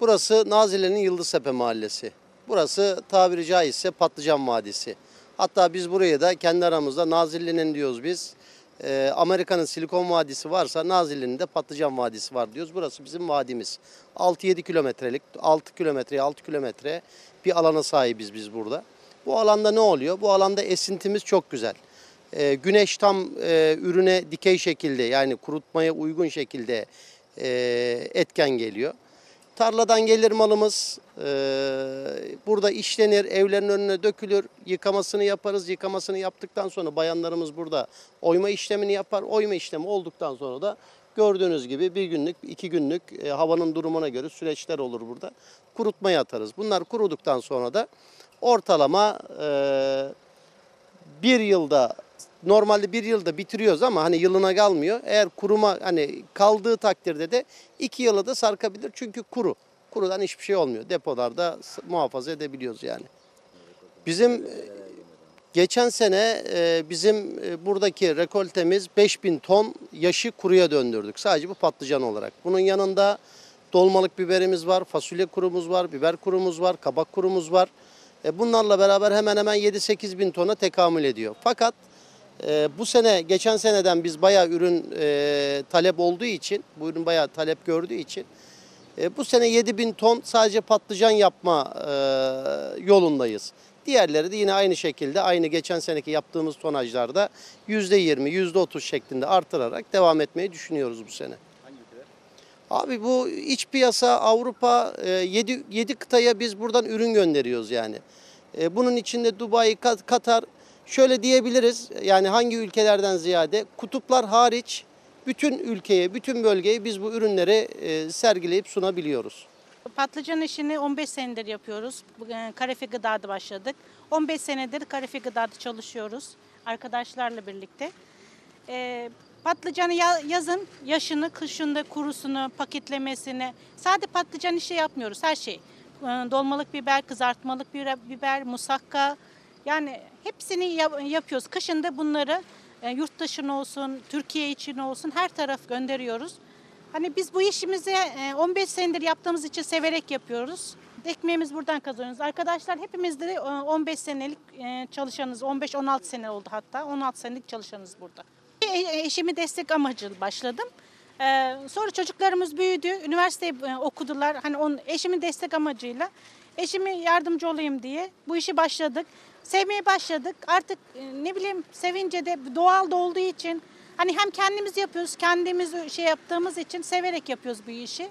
Burası Nazilli'nin Yıldıztepe Mahallesi. Burası tabiri caizse Patlıcan Vadisi. Hatta biz buraya da kendi aramızda Nazilli'nin diyoruz biz. Amerika'nın Silikon Vadisi varsa Nazilli'nin de Patlıcan Vadisi var diyoruz. Burası bizim vadimiz. 6-7 kilometrelik, 6 kilometreye 6 kilometre bir alana sahibiz biz burada. Bu alanda ne oluyor? Bu alanda esintimiz çok güzel. Güneş tam ürüne dikey şekilde, yani kurutmaya uygun şekilde etken geliyor. Tarladan gelir malımız, burada işlenir, evlerin önüne dökülür, yıkamasını yaparız. Yıkamasını yaptıktan sonra bayanlarımız burada oyma işlemini yapar. Oyma işlemi olduktan sonra da gördüğünüz gibi bir günlük, 2 günlük havanın durumuna göre süreçler olur burada. Kurutmaya atarız. Bunlar kuruduktan sonra da ortalama bir yılda, normalde bir yılda bitiriyoruz ama hani yılına kalmıyor. Eğer kuruma hani kaldığı takdirde de 2 yıla da sarkabilir. Çünkü kuru. Kurudan hiçbir şey olmuyor. Depolarda muhafaza edebiliyoruz yani. Bizim geçen sene bizim buradaki rekoltemiz 5000 ton yaşı kuruya döndürdük. Sadece bu patlıcan olarak. Bunun yanında dolmalık biberimiz var, fasulye kurumuz var, biber kurumuz var, kabak kurumuz var. Bunlarla beraber hemen hemen 7-8 bin tona tekamül ediyor. Fakat bu sene, geçen seneden biz bayağı ürün talep olduğu için, bu ürün bayağı talep gördüğü için bu sene 7 bin ton sadece patlıcan yapma yolundayız. Diğerleri de yine aynı şekilde, aynı geçen seneki yaptığımız tonajlarda %20, %30 şeklinde artırarak devam etmeyi düşünüyoruz bu sene. Hangi ülkeler? Abi bu iç piyasa Avrupa, 7 kıtaya biz buradan ürün gönderiyoruz yani. Bunun içinde Dubai, Katar, şöyle diyebiliriz yani hangi ülkelerden ziyade kutuplar hariç bütün ülkeye, bütün bölgeye biz bu ürünleri sergileyip sunabiliyoruz. Patlıcan işini 15 senedir yapıyoruz. Karefe Gıda'da başladık. 15 senedir Karefe Gıda'da çalışıyoruz arkadaşlarla birlikte. Patlıcanı yazın yaşını, kışında kurusunu, paketlemesini, sadece patlıcan işi yapmıyoruz, her şey. Dolmalık biber, kızartmalık biber, musakka, yani hepsini yapıyoruz. Kışında bunları yurt dışına olsun, Türkiye için olsun her taraf gönderiyoruz. Hani biz bu işimizi 15 senedir yaptığımız için severek yapıyoruz. Ekmeğimiz buradan kazanıyoruz. Arkadaşlar hepimiz de 15 senelik çalışanız, 15-16 sene oldu hatta. 16 senelik çalışanız burada. Eşimi destek amacıyla başladım. Sonra çocuklarımız büyüdü, üniversite okudular. Hani eşimin destek amacıyla, eşime yardımcı olayım diye bu işi başladık. Sevmeye başladık. Artık ne bileyim sevince de doğal da olduğu için hani hem kendimiz yapıyoruz, kendimiz şey yaptığımız için severek yapıyoruz bu işi.